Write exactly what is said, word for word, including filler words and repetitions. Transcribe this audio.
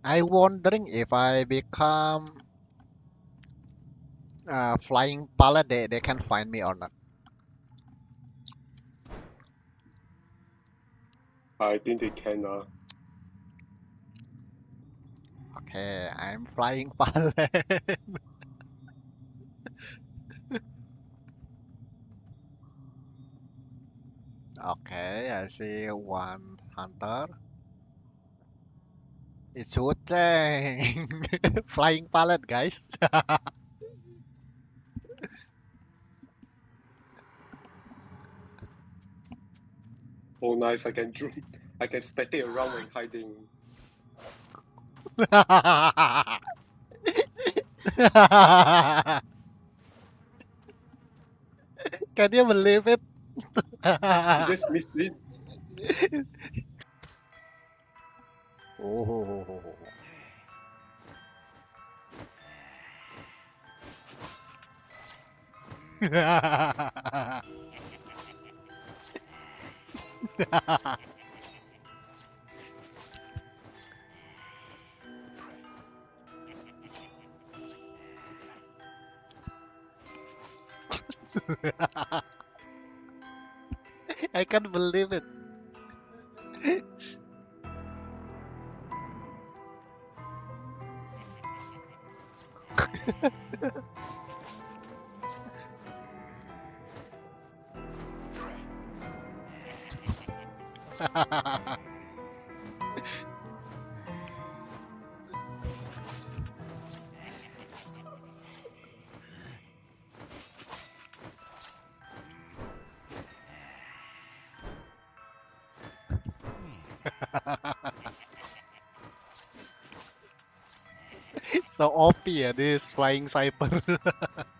I wondering if I become uh, flying pilot, they, they can find me or not. I think they can. Uh, Okay, I'm flying pilot. Okay, I see one hunter. It's Wuchang. Flying pilot, guys. oh, nice. I can zoom. I can spectate around when hiding. Can you believe it? You just missed it. Oh. I can't believe it. So O P, yeah, this flying Cipher.